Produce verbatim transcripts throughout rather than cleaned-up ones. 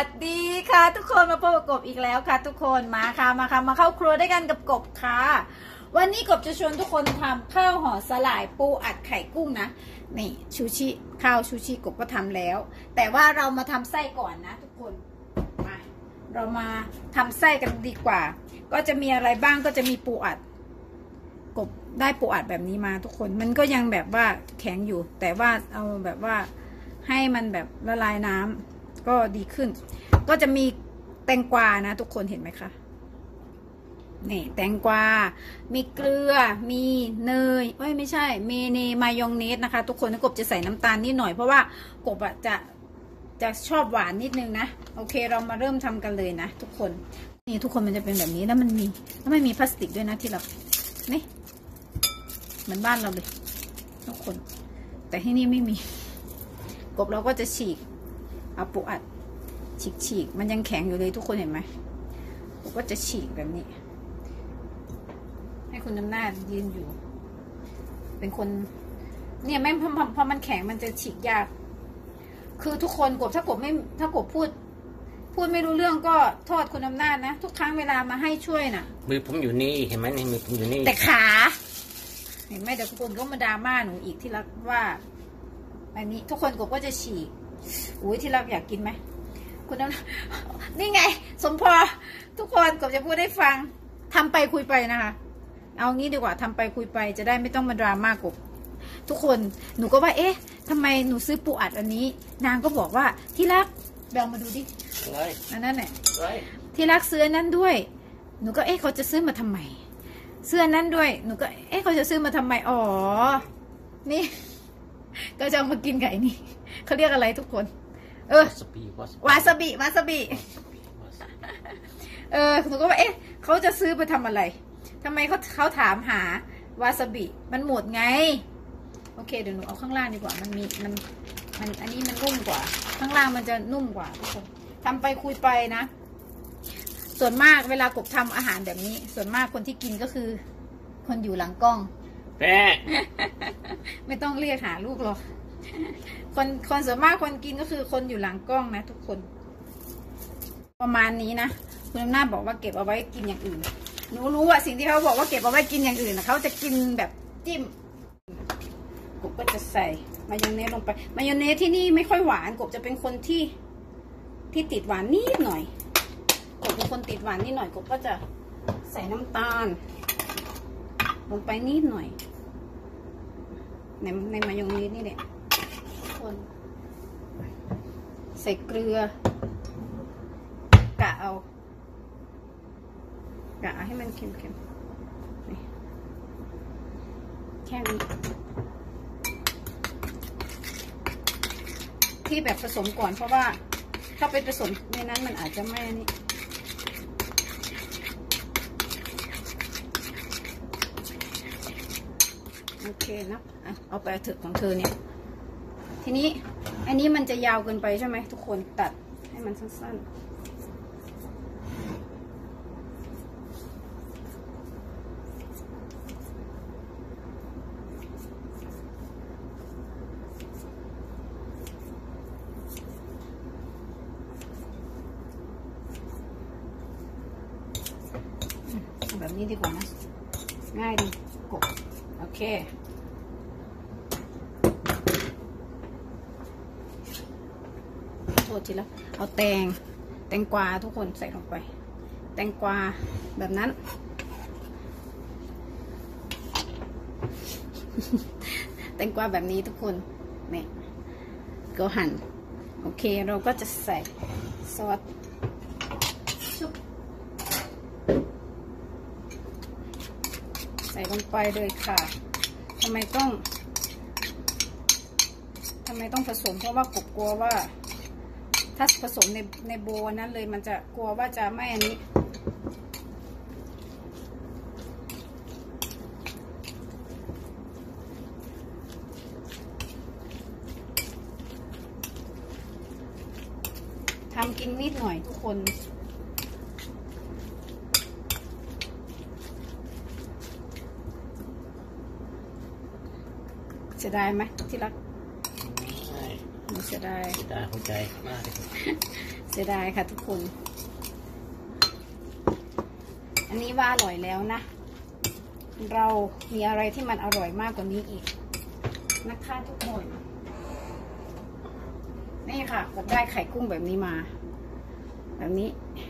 สดีค่ะทุกคนมาพบกับกบอีกแล้วค่ะทุกคนมาค่ะมาค่ะมาเข้าครัวด้วยกันกับกบค่ะวันนี้กบจะชวนทุกคนทำข้าวห่อสลายปูอัดไข่กุ้งนะนี่ชูชิข้าวชูชิกบก็ทำแล้ว แต่ว่าเรามาทำไส้ก่อนนะทุกคนมาเรามาทำไส้กันดีกว่าก็จะมีอะไรบ้างก็จะมีปูอัดกบได้ปูอัดแบบนี้มาทุกคนมันก็ยังแบบว่าแข็งอยู่แต่ว่าเอาแบบว่าให้มันแบบละลายน้ำก็ดีขึ้นก็จะมีแตงกวานะทุกคนเห็นไหมคะนี่แตงกวามีเกลือมีเนยเอ้ยไม่ใช่เมเนมายองเนสนะคะทุกคนกบจะใส่น้ำตาลนิดหน่อยเพราะว่ากบอะจะจะชอบหวานนิดนึงนะโอเคเรามาเริ่มทำกันเลยนะทุกคนนี่ทุกคนมันจะเป็นแบบนี้แล้วมันมีแล้วไม่มีพลาสติกด้วยนะที่เรานี่เหมือนบ้านเราเลยทุกคนแต่ที่นี่ไม่มีกบเราก็จะฉีกเอาปูอัดฉีกฉีกมันยังแข็งอยู่เลยทุกคนเห็นไหมกบก็จะฉีกแบบนี้ให้คุณน้ำหน้ายืนอยู่เป็นคนเนี่ยแม่พอพอมันแข็งมันจะฉีกยากคือทุกคนกบถ้ากบไม่ถ้ากบพูดพูดไม่รู้เรื่องก็โทษคุณอำนาจนะทุกครั้งเวลามาให้ช่วยน่ะมือผมอยู่นี่เห็นไหมมือผมอยู่นี่แต่ขาเห็นไหมเดี๋ยวทุกคนก็มาดราม่าหนูอีกที่รักว่าอันนี้ทุกคนกบก็จะฉีกอุ้ยที่รักอยากกินไหมคุณน้ำนี่ไงสมพอทุกคนกบจะพูดให้ฟังทำไปคุยไปนะคะเอางี้ดีกว่าทำไปคุยไปจะได้ไม่ต้องมาดราม่ากบทุกคนหนูก็ว่าเอ๊ะทำไมหนูซื้อปูอัดอันนี้นางก็บอกว่าที่รักแบลมาดูดิอันนั้นแหละที่รักซื้อนั้นด้วยหนูก็เอ๊ะเขาจะซื้อมาทำไมเสื้อนั้นด้วยหนูก็เอ๊ะเขาจะซื้อมาทำไมอ๋อนี่ก็จะเอามากินไก่นี่เขาเรียกอะไรทุกคนเออวาซาบิวาซาบิเออหนูก็ว่าเอ๊ะเขาจะซื้อไปทำอะไรทำไมเขาเขาถามหาวาซาบิมันหมดไงโอเคเดี๋ยวหนูเอาข้างล่างดีกว่ามันมีมันมันอันนี้มันนุ่มกว่าข้างล่างมันจะนุ่มกว่าทุกคนทำไปคุยไปนะส่วนมากเวลากบทำอาหารแบบนี้ส่วนมากคนที่กินก็คือคนอยู่หลังกล้องแม่ไม่ต้องเรียกหาลูกหรอกคนคนส่วนมากคนกินก็คือคนอยู่หลังกล้องนะทุกคนประมาณนี้นะคุณอำนาจบอกว่าเก็บเอาไว้กินอย่างอื่นหนูรู้ว่าสิ่งที่เขาบอกว่าเก็บเอาไว้กินอย่างอื่นนะเขาจะกินแบบจิ้มกบก็จะใส่มายองเนสลงไปมายองเนสที่นี่ไม่ค่อยหวานกบจะเป็นคนที่ที่ติดหวานนิดหน่อยกบเป็นคนติดหวานนิดหน่อยกบก็จะใส่น้ำตาลลงไปนิดหน่อยในในมายองเนสนี่แหละคนใส่เกลือกะเอากะให้มันเค็มๆนี่แค่นี้ที่แบบผสมก่อนเพราะว่าถ้าไปผสมในนั้นมันอาจจะไม่นี่โอเคนะเอาไปเถอะของเธอเนี่ยทีนี้อันนี้มันจะยาวเกินไปใช่ไหมทุกคนตัดให้มันสั้นๆแบบนี้ดีกว่านะง่ายดีกดโอเคโทษทีละเอาแตงแตงกวาทุกคนใส่ลงไปแตงกวาแบบนั้นแตงกวาแบบนี้ทุกคนเนี่ยก็หั่นโอเคเราก็จะใส่ซอสชุบใส่ลงไปเลยค่ะทำไมต้องทำไมต้องผสมเพราะว่ากบกลัวว่าถ้าผสมในในโบนั้นเลยมันจะกลัวว่าจะไม่อันนี้ทำกินนิดหน่อยทุกคนจะได้ไหมที่รัก หนูเสียสียดายเสียดายเข้าใจมากเลยเสียดายค่ะทุกคนอันนี้ว่าอร่อยแล้วนะเรามีอะไรที่มันอร่อยมากกว่านี้อีกนะคะทุกคนนี่ค่ะกบได้ไข่กุ้งแบบนี้มาแบบนี้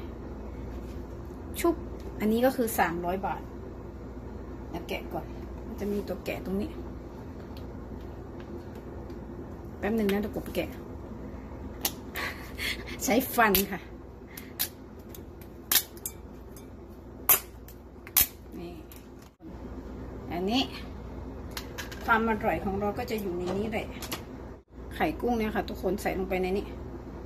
ชุบอันนี้ก็คือสามร้อยบาทเดี๋ยวแกะก่อนมันจะมีตัวแกะตรงนี้แป๊บหนึ่งนะเดี๋ยวกบแกะใช้ฟันค่ะนี่อันนี้ความอร่อยของเราก็จะอยู่ในนี้แหละไข่กุ้งเนี่ยค่ะทุกคนใส่ลงไปในนี้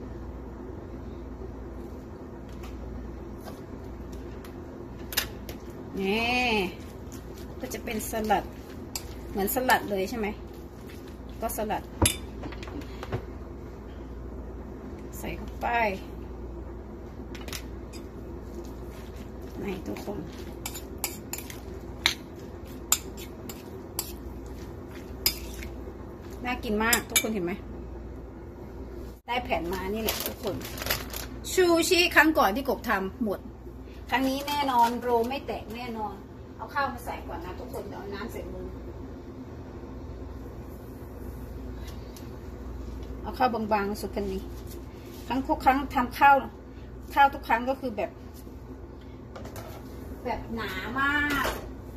นี่ก็จะเป็นสลัดเหมือนสลัดเลยใช่ไหมก็สลัดใส่เข้าไปนี่ทุกคนน่ากินมากทุกคนเห็นไหมได้แผ่นมานี่แหละทุกคนชูชิครั้งก่อนที่กบทำหมดครั้งนี้แน่นอนโรไม่แตกแน่นอนเอาข้าวมาใส่ก่อนนะทุกคนเดี๋ยวเอาน้ำใส่มือเอาข้าวบางๆสุดกันนี้ครั้งทุกครั้งทำข้าวข้าวทุกครั้งก็คือแบบแบบหนามาก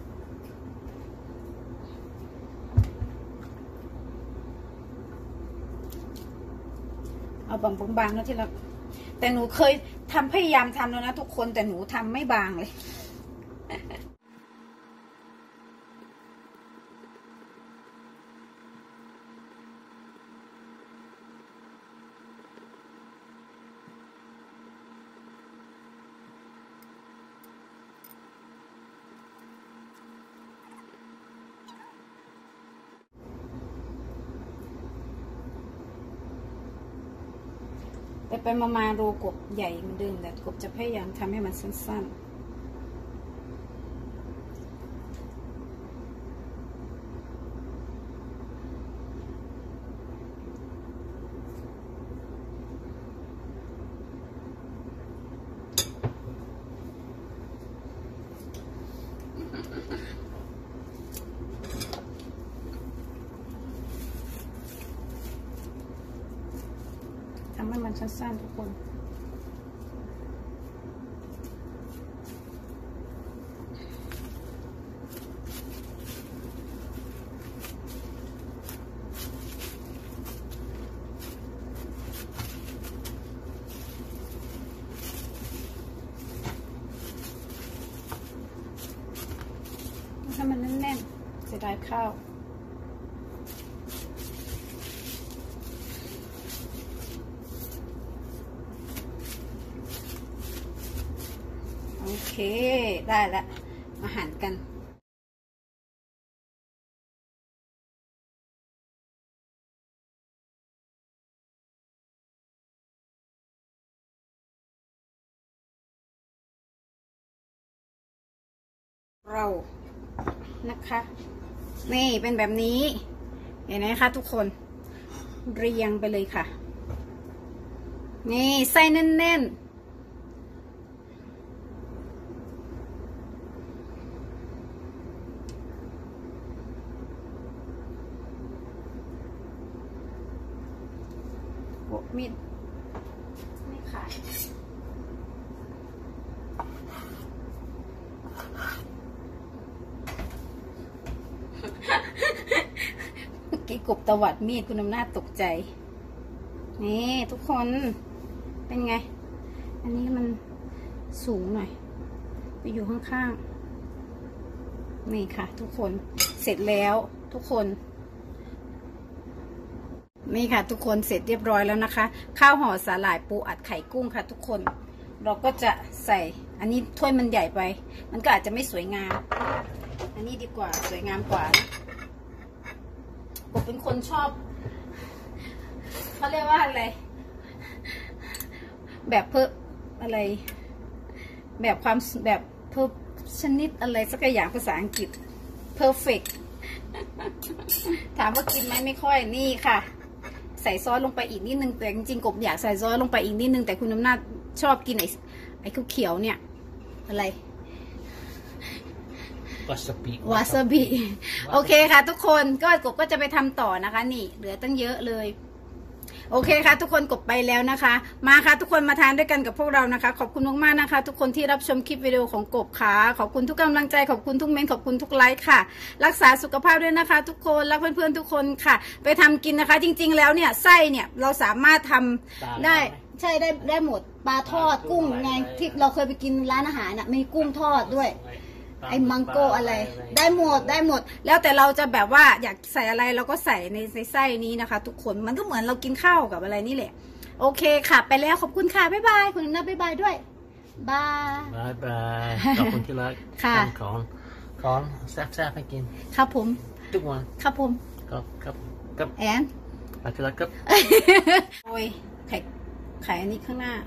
เอาบางๆแล้วที่เราแต่หนูเคยทำพยายามทำแล้วนะทุกคนแต่หนูทำไม่บางเลยไปไปมามาโรกบใหญ่เหมือนเดิมแต่กบจะพยายามทำให้มันสั้นทำให้มันสั้นๆทุกคนให้มันแน่นๆเสียดายข้าวโอเคได้แล้วมาหั่นกันเรานะคะนี่เป็นแบบนี้เห็นไหมคะทุกคนเรียงไปเลยค่ะนี่ไส้แน่นๆโอ้มีดไม่ขาดเมื่อกี้กบตวัดมีดคุณอำนาจตกใจนี่ทุกคนเป็นไงอันนี้มันสูงหน่อยไปอยู่ข้างๆนี่ค่ะทุกคนเสร็จแล้วทุกคนนี่ค่ะทุกคนเสร็จเรียบร้อยแล้วนะคะข้าวห่อสาหร่ายปูอัดไข่กุ้งค่ะทุกคนเราก็จะใส่อันนี้ถ้วยมันใหญ่ไปมันก็อาจจะไม่สวยงามอันนี้ดีกว่าสวยงามกว่าผมเป็นคนชอบเขาเรียกว่าอะไรแบบเพิ่มอะไรแบบความแบบเพิ่มชนิดอะไรสักอย่างภาษาอังกฤษ perfect ถามว่ากินไหมไม่ค่อยนี่ค่ะใส่ซอสลงไปอีกนิดนึงแต่จริงๆกบอยากใส่ซอสลงไปอีกนิดนึงแต่คุณน้ำหน้าชอบกินไอ้ไอ้เขียวๆเนี่ยอะไรวาซาบิวาซาบิโอเคค่ะทุกคนก็กบก็จะไปทำต่อนะคะนี่เหลือตั้งเยอะเลยโอเคค่ะทุกคนกบไปแล้วนะคะมาค่ะทุกคนมาทานด้วยกันกับพวกเรานะคะขอบคุณมากๆนะคะทุกคนที่รับชมคลิปวิดีโอของกบค่ะขอบคุณทุกกำลังใจขอบคุณทุกเมนต์ขอบคุณทุกไลค์ค่ะรักษาสุขภาพด้วยนะคะทุกคนรักเพื่อนๆทุกคนค่ะไปทำกินนะคะจริงๆแล้วเนี่ยไส้เนี่ยเราสามารถทำได้ใช่ได้ได้หมดปลาทอดกุ้งไงที่เราเคยไปกินร้านอาหารน่ะมีกุ้งทอดด้วยไอ้มังโก้อะไรได้หมดได้หมดแล้วแต่เราจะแบบว่าอยากใส่อะไรเราก็ใส่ในในไส้นี้นะคะทุกคนมันก็เหมือนเรากินข้าวกับอะไรนี่แหละโอเคค่ะไปแล้วขอบคุณค่ะบ๊ายบายคุณนัทบ๊ายบายด้วยบายบายบายขอบคุณที่รักค่ะทำของของแซ่บๆให้กินครับผมทุกวันครับผมครับครับครับแอนไปที่รักครับโอ้ยไข่ไข่อันนี้ข้างหน้า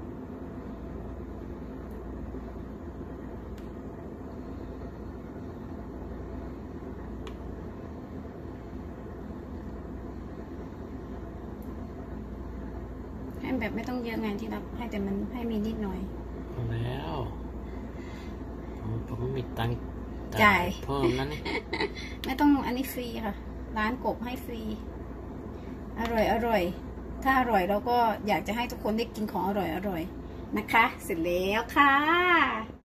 ให้แบบไม่ต้องเยอะไงที่รักให้แต่มันให้มีนิดหน่อยพอแล้วผมผมไม่มีตังค์จ่ายเพิ่มนั่นนี่ไม่ต้องอันนี้ฟรีค่ะ ร้านกบให้ฟรี อร่อยอร่อย ถ้าอร่อยเราก็อยากจะให้ทุกคนได้กินของอร่อยอร่อยนะคะ เสร็จแล้วค่ะ